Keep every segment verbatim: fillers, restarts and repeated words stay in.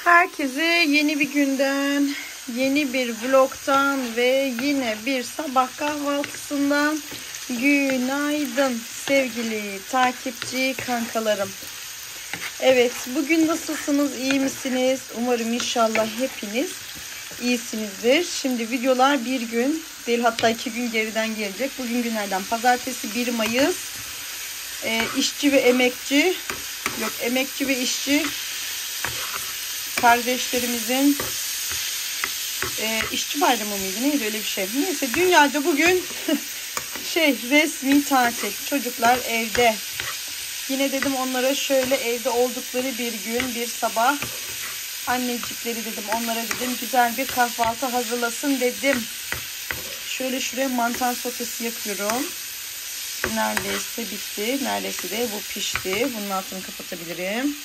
Herkese yeni bir günden, yeni bir vlogtan ve yine bir sabah kahvaltısından günaydın sevgili takipçi kankalarım. Evet, bugün nasılsınız, iyi misiniz? Umarım inşallah hepiniz iyisinizdir. Şimdi videolar bir gün değil, hatta iki gün geriden gelecek. Bugün günlerden pazartesi bir Mayıs. E, işçi ve emekçi, yok emekçi ve işçi kardeşlerimizin e, işçi bayramı mıydı neydi, öyle bir şey. Neyse, dünyaca bugün şey resmi tatil. Çocuklar evde. Yine dedim onlara şöyle evde oldukları bir gün, bir sabah annecikleri dedim onlara dedim güzel bir kahvaltı hazırlasın dedim. Şöyle şuraya mantar sotesi yapıyorum. Neredeyse bitti. Neredeyse de bu pişti. Bunun altını kapatabilirim.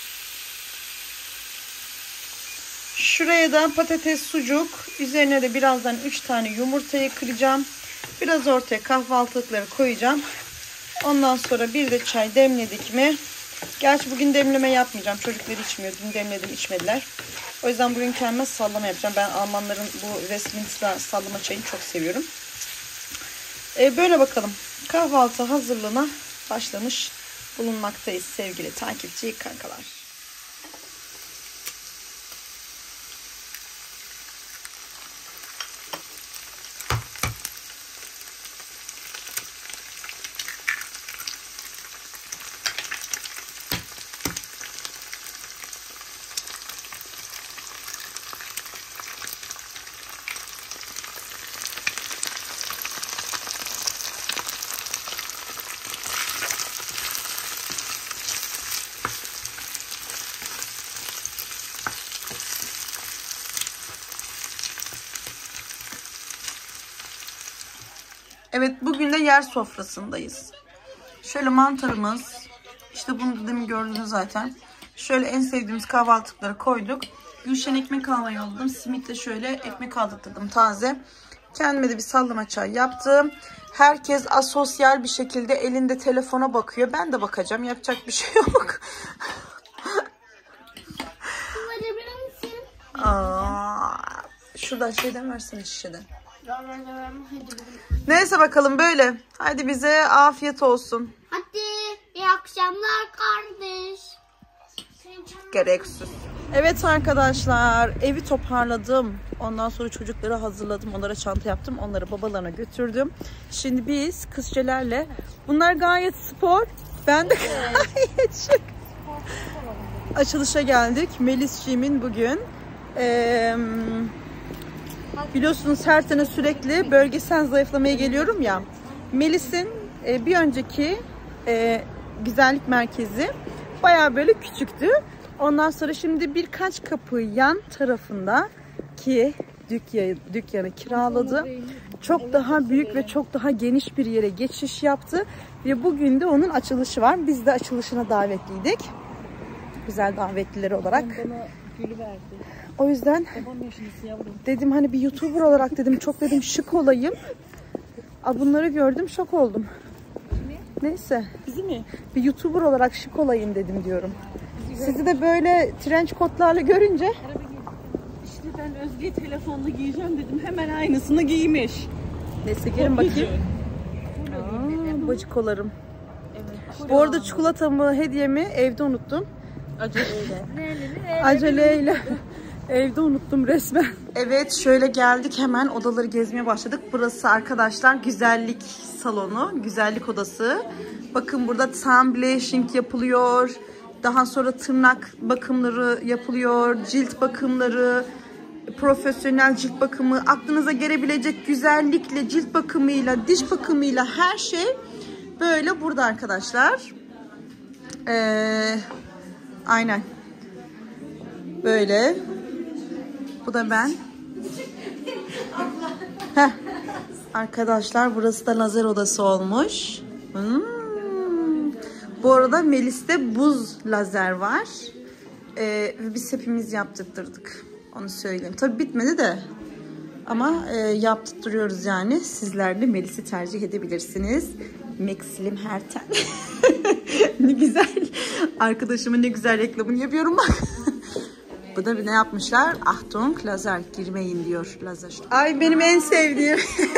Şuraya da patates, sucuk, üzerine de birazdan üç tane yumurtayı kıracağım. Biraz ortaya kahvaltılıkları koyacağım. Ondan sonra bir de çay demledik mi? Gerçi bugün demleme yapmayacağım. Çocuklar içmiyor. Dün demledim, içmediler. O yüzden bugün kendime sallama yapacağım. Ben Almanların bu Westminster sallama çayını çok seviyorum. Ee, böyle bakalım. Kahvaltı hazırlığına başlamış bulunmaktayız sevgili takipçi kankalar. Evet, bugün de yer sofrasındayız. Şöyle mantarımız, işte bunu da demin gördünüz zaten. Şöyle en sevdiğimiz kahvaltılıkları koyduk. Gülşen ekmek almayı yolladım. Simitle şöyle ekmek aldırdım taze. Kendime de bir sallama çay yaptım. Herkes asosyal bir şekilde elinde telefona bakıyor. Ben de bakacağım. Yapacak bir şey yok. Aa, şuradan şeyden versene, şişeden. Neyse bakalım böyle. Hadi bize afiyet olsun. Hadi iyi akşamlar kardeş. Gereksiz. Evet arkadaşlar, evi toparladım. Ondan sonra çocukları hazırladım. Onlara çanta yaptım. Onları babalarına götürdüm. Şimdi biz kızcelerle, bunlar gayet spor. Ben de gayet şık. Açılışa geldik. Melisciğimin bugün Ee, biliyorsunuz her sene sürekli bölgesel zayıflamaya geliyorum ya. Melis'in e, bir önceki e, güzellik merkezi bayağı böyle küçüktü. Ondan sonra şimdi birkaç kapı yan tarafındaki dükkanı, dükkanı kiraladı. Çok daha büyük ve çok daha geniş bir yere geçiş yaptı. Ve bugün de onun açılışı var. Biz de açılışına davetliydik. Güzel davetlileri olarak. O yüzden dedim hani bir YouTuber olarak dedim çok dedim şık olayım. Bunları gördüm, şok oldum. Neyse. Bizi mi? Bir YouTuber olarak şık olayım dedim diyorum. Sizi de böyle trench kotlarla görünce. İşte ben Özge telefonla giyeceğim dedim. Hemen aynısını giymiş. Neyse gelin bakayım. Aa, bacıkolarım. Evet. Bu arada çikolatamı, hediyemi evde unuttum. Aceleyle. Aceleyle. Evde unuttum resmen. Evet, şöyle geldik, hemen odaları gezmeye başladık. Burası arkadaşlar güzellik salonu, güzellik odası. Bakın burada tan blushing yapılıyor. Daha sonra tırnak bakımları yapılıyor. Cilt bakımları, profesyonel cilt bakımı, aklınıza gelebilecek güzellikle, cilt bakımıyla, diş bakımıyla her şey böyle burada arkadaşlar. Ee, aynen. Böyle. Bu da ben. Heh. Arkadaşlar burası da lazer odası olmuş. Hmm. Bu arada Melis'te buz lazer var. Ee, biz hepimiz yaptırdık. Onu söyleyeyim. Tabii bitmedi de. Ama e, yaptırıyoruz yani. Sizler de Melis'i tercih edebilirsiniz. Mexilim Herten. Ne güzel. Arkadaşımın ne güzel reklamını yapıyorum bak. Bu da bir ne yapmışlar? Achtung lazer, girmeyin diyor lazer. Ay benim en sevdiğim.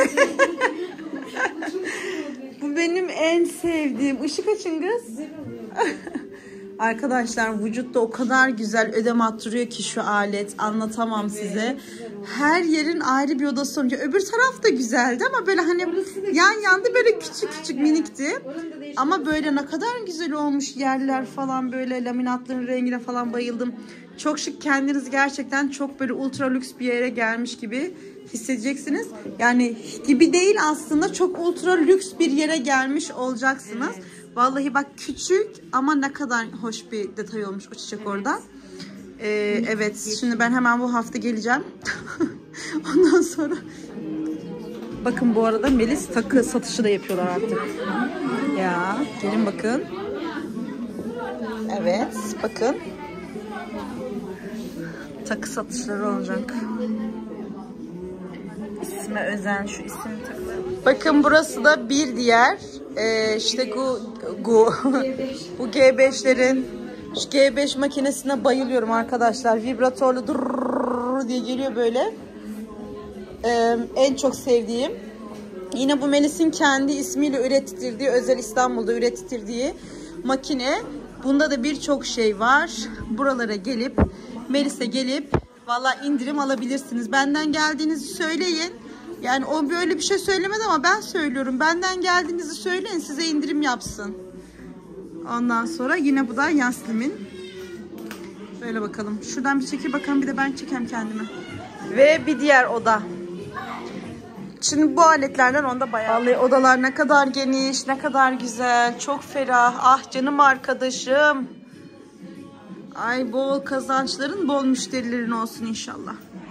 Bu benim en sevdiğim. Işık açın kız. Arkadaşlar vücutta o kadar güzel ödem attırıyor ki şu alet. Anlatamam size. Her yerin ayrı bir odası olunca. Öbür taraf da güzeldi ama böyle hani yan yanda böyle küçük küçük minikti. Ama böyle ne kadar güzel olmuş yerler falan, böyle laminatların rengine falan bayıldım. Çok şık, kendiniz gerçekten çok böyle ultra lüks bir yere gelmiş gibi hissedeceksiniz. Yani gibi değil aslında, çok ultra lüks bir yere gelmiş olacaksınız. Vallahi bak küçük ama ne kadar hoş bir detay olmuş o çiçek orada. Ee, evet şimdi ben hemen bu hafta geleceğim. Ondan sonra bakın bu arada Melis takı satışı da yapıyorlar artık. Ya gelin bakın. Evet bakın. Takı satışları olacak. İsme özen şu isim takıları. Bakın burası da bir diğer e, işte bu bu bu G beşlerin, şu G beş makinesine bayılıyorum arkadaşlar. Vibratörlü durr diye geliyor böyle. E, en çok sevdiğim. Yine bu Melis'in kendi ismiyle ürettirdiği, özel İstanbul'da ürettirdiği makine. Bunda da birçok şey var. Buralara gelip Melis'e gelip valla indirim alabilirsiniz. Benden geldiğinizi söyleyin. Yani o böyle bir şey söylemedi ama ben söylüyorum. Benden geldiğinizi söyleyin, size indirim yapsın. Ondan sonra yine bu da Yaslim'in. Böyle bakalım. Şuradan bir çekil bakalım, bir de ben çekeyim kendimi. Ve bir diğer oda. Şimdi bu aletlerden onda bayağı. Vallahi odalar ne kadar geniş, ne kadar güzel, çok ferah. Ah canım arkadaşım. Ay bol kazançların, bol müşterilerin olsun inşallah.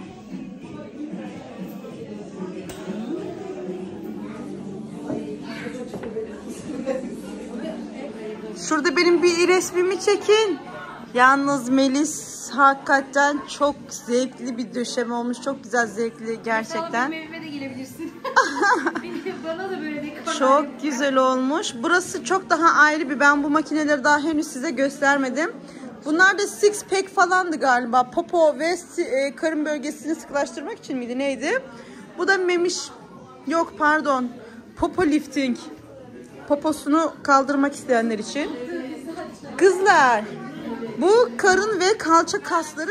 Şurada benim bir resmimi çekin. Yalnız Melis hakikaten çok zevkli bir döşeme olmuş. Çok güzel, zevkli gerçekten. Benim evime de gelebilirsin. Bana da böyle dekor. Çok güzel olmuş. Burası çok daha ayrı bir. Ben bu makineleri daha henüz size göstermedim. Bunlar da six pack falandı galiba. Popo ve karın bölgesini sıkılaştırmak için miydi neydi? Bu da memiş. Yok pardon. Popo lifting. Poposunu kaldırmak isteyenler için. Kızlar, bu karın ve kalça kasları.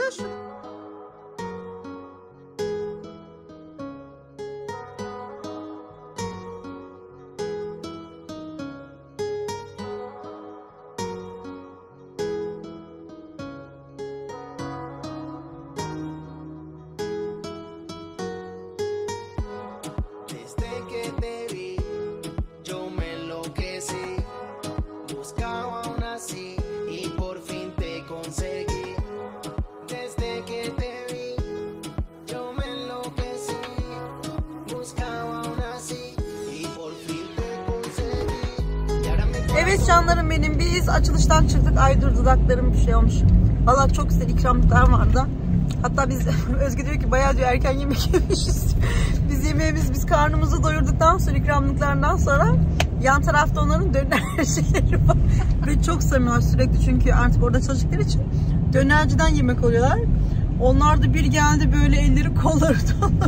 Evet canlarım benim, biz açılıştan çıktık. Ay dur, dudaklarım bir şey olmuş. Vallahi çok güzel ikramlıklar vardı. Hatta biz Özge diyor ki bayağı diyor erken yemek yemişiz. Biz yemeğimiz, biz karnımızı doyurduktan sonra, ikramlıklardan sonra yan tarafta onların döner şeyleri var. Ve çok samimiler sürekli, çünkü artık orada çalıştıkları için dönerciden yemek alıyorlar. Onlar da bir geldi böyle elleri kolları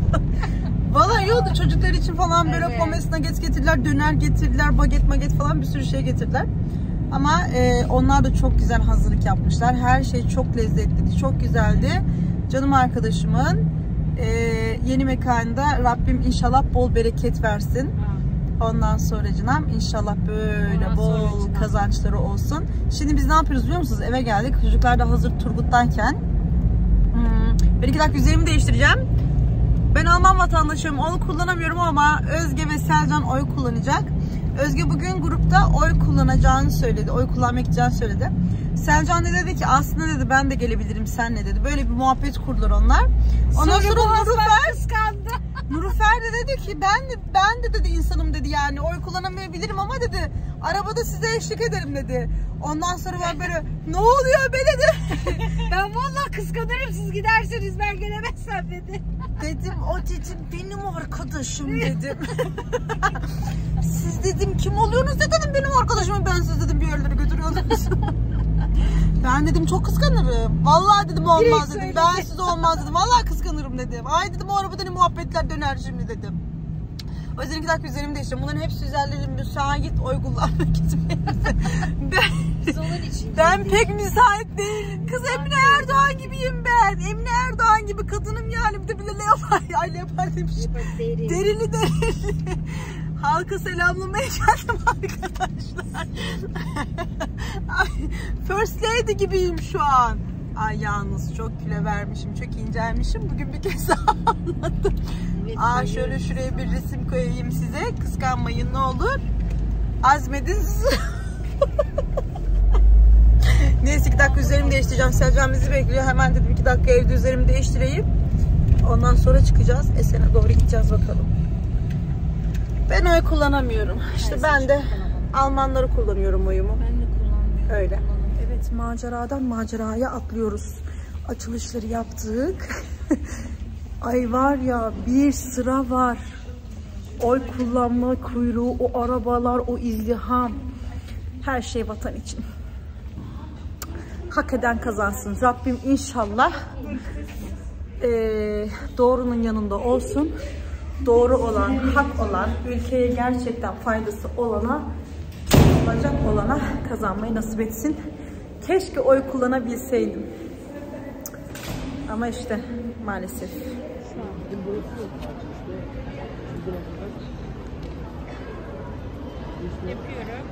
Valla iyi oldu çocuklar için falan, böyle evet. Pommes nuggets getirdiler, döner getirdiler, baget maget falan bir sürü şey getirdiler. Ama e, onlar da çok güzel hazırlık yapmışlar. Her şey çok lezzetliydi, çok güzeldi. Canım arkadaşımın e, yeni mekanında Rabbim inşallah bol bereket versin. Ondan sonra canım inşallah böyle Ondan bol kazançları olsun. Şimdi biz ne yapıyoruz biliyor musunuz? Eve geldik. Çocuklar da hazır Turgut'tayken. Hmm, ben iki dakika üzerimi değiştireceğim. Ben Alman vatandaşıyım, onu kullanamıyorum ama Özge ve Selcan oy kullanacak. Özge bugün grupta oy kullanacağını söyledi, oy kullanmak gideceğini söyledi. Selcan da dedi ki aslında dedi ben de gelebilirim senle dedi. Böyle bir muhabbet kurdular onlar. Ondan sonra, sonra Nurifer kıskandı. Nurifer de dedi ki ben de ben de dedi insanım dedi, yani oy kullanamayabilirim ama dedi arabada size eşlik ederim dedi. Ondan sonra ben böyle ne oluyor be dedi. Ben vallahi kıskanırım siz giderseniz, ben gelemezsem dedi. Dedim o dedim benim arkadaşım dedim. Siz dedim kim oluyorsunuz dedim, benim arkadaşımım, ben siz dedim bir yerlere götürüyorsunuz. Ben dedim çok kıskanırım. Vallahi dedim olmaz Direkt dedim. söyledi. Ben size olmaz dedim. Vallahi kıskanırım dedim. Ay dedim o arabada ne muhabbetler döner şimdi dedim. O yüzden iki dakika üzerimde işte. Bunların hepsi üzerlerim müsait oy kullanmak için. ben, ben pek müsait değilim. Kız Emine Erdoğan gibiyim ben. Emine Erdoğan gibi kadınım yani. Bir de böyle leopar. Ay leopar demiş. Deri. Derili derili. Halka selamlamaya geldim arkadaşlar. First lady gibiyim şu an. Ay yalnız çok kilo vermişim, çok incelmişim. Bugün bir kez daha anladım. Evet, Aa şöyle şuraya bir resim koyayım size. Kıskanmayın ne olur. Azmedin. Neyse iki dakika üzerimi değiştireceğim. Selcan bizi bekliyor. Hemen dedim iki dakika evde üzerimi değiştireyim. Ondan sonra çıkacağız. Esen'e doğru gideceğiz bakalım. Ben oy kullanamıyorum. İşte ben de Almanları kullanıyorum oyumu. Ben de kullanmıyorum. Öyle. Evet, maceradan maceraya atlıyoruz. Açılışları yaptık. Ay var ya, bir sıra var. Oy kullanma kuyruğu, o arabalar, o izdiham. Her şey vatan için. Hak eden kazansın. Rabbim inşallah e, doğrunun yanında olsun. Doğru olan, hak olan, ülkeye gerçekten faydası olana, olacak olana kazanmayı nasip etsin. Keşke oy kullanabilseydim. Ama işte maalesef. Yapıyorum.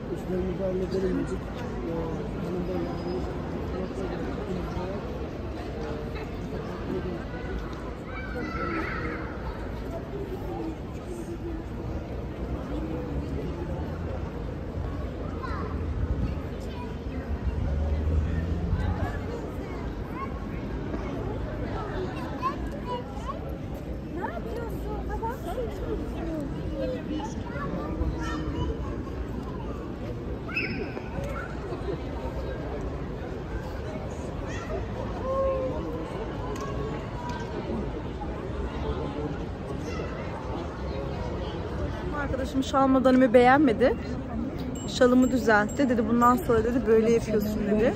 Arkadaşım şal modelimi beğenmedi. Şalımı düzeltti. Dedi bundan sonra dedi böyle yapıyorsun dedi.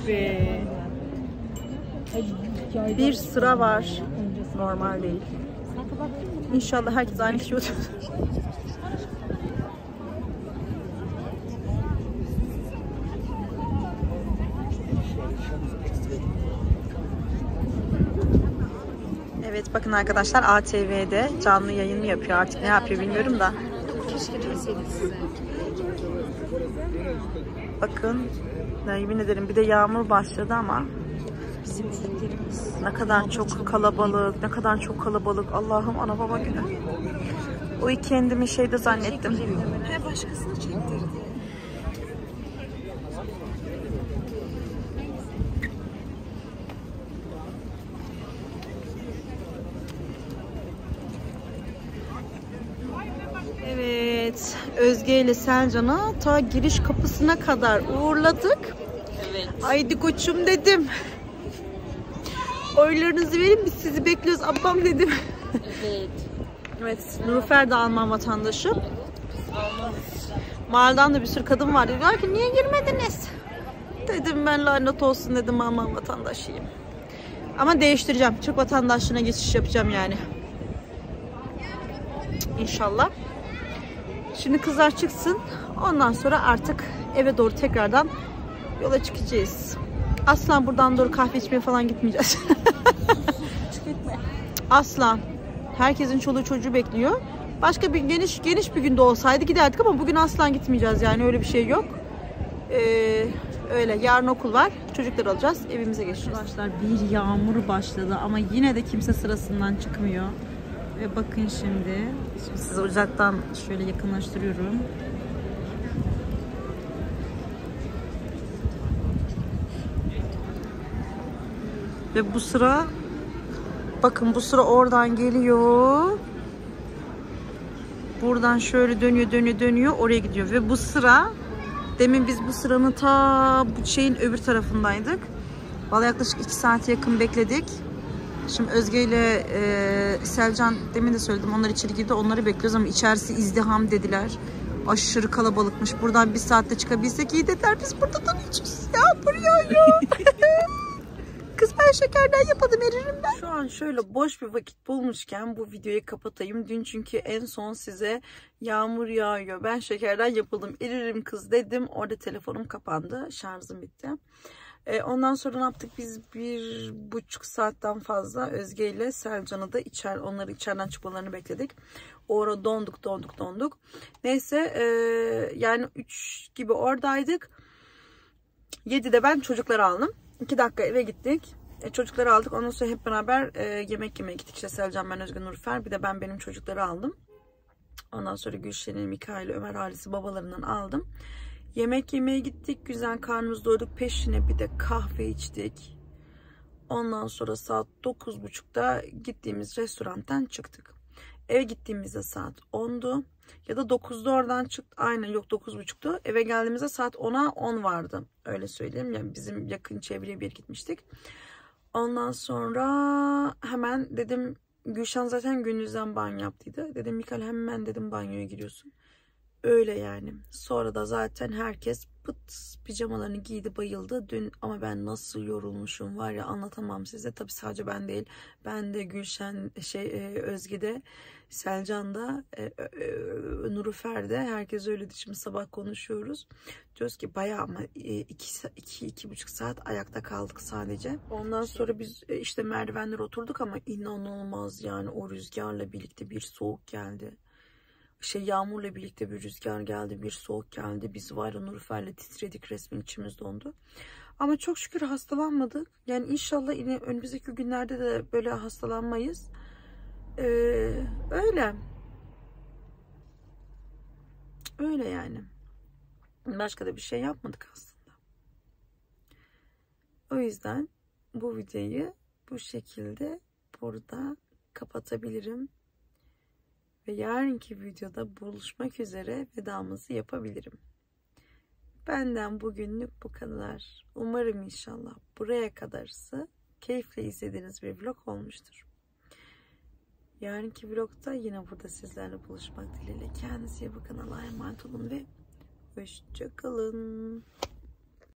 Bir sıra var. Normal değil. İnşallah herkes aynı kişi oturur. Evet bakın arkadaşlar A T V'de canlı yayın mı yapıyor artık ne yapıyor bilmiyorum da. Keşke bilseydik size. Bakın ben yemin ederim bir de yağmur başladı ama Bizim ülkelerimiz. ne kadar çok kalabalık, ne kadar çok kalabalık. Allah'ım ana baba günü. O kendimi şeyde zannettim. He başkasını çektirdi. Evet, Özge ile Selcan'ı ta giriş kapısına kadar uğurladık. Evet. Haydi koçum dedim. Oylarınızı verin biz sizi bekliyoruz ablam dedim. Evet. Evet, Nurfer de Alman vatandaşı. Mahalleden de bir sürü kadın var. Diyorlar ki niye girmediniz? Dedim ben lanet olsun dedim Alman vatandaşıyım. Ama değiştireceğim. Türk vatandaşlığına geçiş yapacağım yani. İnşallah. Şimdi kızlar çıksın. Ondan sonra artık eve doğru tekrardan yola çıkacağız. Aslan buradan doğru kahve içmeye falan gitmeyeceğiz. Aslan. Herkesin çoluğu çocuğu bekliyor. Başka bir geniş geniş bir günde olsaydı giderdik ama bugün aslan gitmeyeceğiz yani öyle bir şey yok. Ee, öyle yarın okul var. Çocukları alacağız. Evimize geçeceğiz. Arkadaşlar bir yağmur başladı ama yine de kimse sırasından çıkmıyor. Ve bakın şimdi. Şimdi size uzaktan şöyle yakınlaştırıyorum. Ve bu sıra bakın bu sıra oradan geliyor. Buradan şöyle dönüyor dönüyor dönüyor oraya gidiyor. Ve bu sıra demin biz bu sıranın ta bu şeyin öbür tarafındaydık. Vallahi yaklaşık iki saate yakın bekledik. Şimdi Özge ile e, Selcan demin de söyledim onlar içeri girdi onları bekliyoruz ama içerisi izdiham dediler. Aşırı kalabalıkmış. Buradan bir saatte çıkabilsek iyi dediler. Biz burada tanıyacağız. Yağmur yağıyor. Kız ben şekerden yapalım, eririm ben. Şu an şöyle boş bir vakit bulmuşken bu videoyu kapatayım. Dün çünkü en son size yağmur yağıyor, ben şekerden yapalım, eririm kız dedim. Orada telefonum kapandı. Şarjım bitti. E, ondan sonra ne yaptık? Biz bir buçuk saatten fazla Özge ile Selcan'ı da içer, onları içeriden çıkmalarını bekledik. Orada donduk donduk donduk. Neyse e, yani üç gibi oradaydık. yedide ben çocukları aldım. iki dakika eve gittik. E, çocukları aldık. Ondan sonra hep beraber e, yemek yemeye gittik. İşte Selcan, ben, Özge, Nurfer. Bir de ben benim çocukları aldım. Ondan sonra Gülşen'in, Mikail, Ömer ailesi babalarından aldım. Yemek yemeye gittik. Güzel karnımız doyduk. Peşine bir de kahve içtik. Ondan sonra saat dokuz buçukta gittiğimiz restorandan çıktık. Eve gittiğimizde saat ondu. Ya da dokuzda oradan çıktı. Aynen, yok dokuz buçuktu. Eve geldiğimizde saat ona on vardı. Öyle söyleyeyim. Yani bizim yakın çevreye bir gitmiştik. Ondan sonra hemen dedim, Gülşen zaten gündüzden banyo yaptıydı. Dedim Mikael hemen dedim banyoya giriyorsun. Öyle yani. Sonra da zaten herkes pıt pijamalarını giydi, bayıldı. Dün ama ben nasıl yorulmuşum var ya, anlatamam size. Tabii sadece ben değil. Ben de, Gülşen, şey Özge'de, Selcan'da, e, e, Nurfer'de, herkes öyleydi. Şimdi sabah konuşuyoruz. Diyoruz ki bayağı ama e, iki, iki, iki buçuk saat ayakta kaldık sadece. Ondan sonra biz e, işte merdivenlere oturduk ama inanılmaz yani, o rüzgarla birlikte bir soğuk geldi. Şey yağmurla birlikte bir rüzgar geldi, bir soğuk geldi. Biz var ya Nurfer'le titredik, resmen içimiz dondu. Ama çok şükür hastalanmadık. Yani inşallah yine önümüzdeki günlerde de böyle hastalanmayız. Ee, öyle. Öyle yani. Başka da bir şey yapmadık aslında. O yüzden bu videoyu bu şekilde burada kapatabilirim. Ve yarınki videoda buluşmak üzere vedamızı yapabilirim. Benden bugünlük bu kadar. Umarım inşallah buraya kadarsa keyifle izlediğiniz bir vlog olmuştur. Yarınki vlogda yine burada sizlerle buluşmak dileğiyle. Kendinize iyi bakın. Allah'a emanet olun ve hoşça kalın.